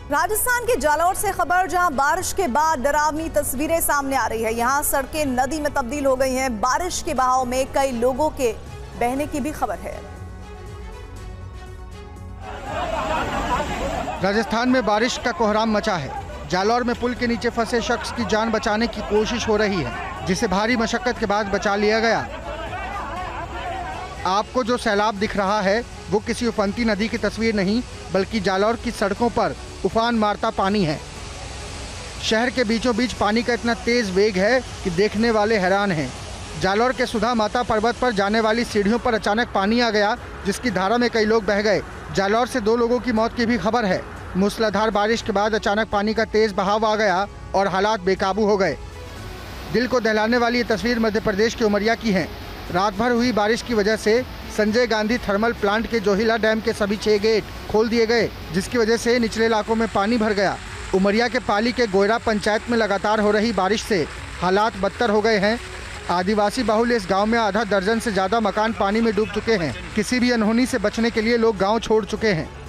राजस्थान के जालौर से खबर, जहां बारिश के बाद डरावनी तस्वीरें सामने आ रही है। यहां सड़कें नदी में तब्दील हो गई हैं। बारिश के बहाव में कई लोगों के बहने की भी खबर है। राजस्थान में बारिश का कोहराम मचा है। जालौर में पुल के नीचे फंसे शख्स की जान बचाने की कोशिश हो रही है, जिसे भारी मशक्कत के बाद बचा लिया गया। आपको जो सैलाब दिख रहा है वो किसी उफनती नदी की तस्वीर नहीं, बल्कि जालौर की सड़कों पर उफान मारता पानी है। शहर के बीचों बीच पानी का इतना तेज वेग है कि देखने वाले हैरान हैं। जालौर के सुधा माता पर्वत पर जाने वाली सीढ़ियों पर अचानक पानी आ गया, जिसकी धारा में कई लोग बह गए। जालौर से 2 लोगों की मौत की भी खबर है। मूसलाधार बारिश के बाद अचानक पानी का तेज बहाव आ गया और हालात बेकाबू हो गए। दिल को दहलाने वाली ये तस्वीर मध्य प्रदेश के उमरिया की है। रात भर हुई बारिश की वजह से संजय गांधी थर्मल प्लांट के जोहिला डैम के सभी 6 गेट खोल दिए गए, जिसकी वजह से निचले इलाकों में पानी भर गया। उमरिया के पाली के गोयरा पंचायत में लगातार हो रही बारिश से हालात बदतर हो गए हैं। आदिवासी बाहुल्य इस गांव में आधा दर्जन से ज़्यादा मकान पानी में डूब चुके हैं। किसी भी अनहोनी से बचने के लिए लोग गांव छोड़ चुके हैं।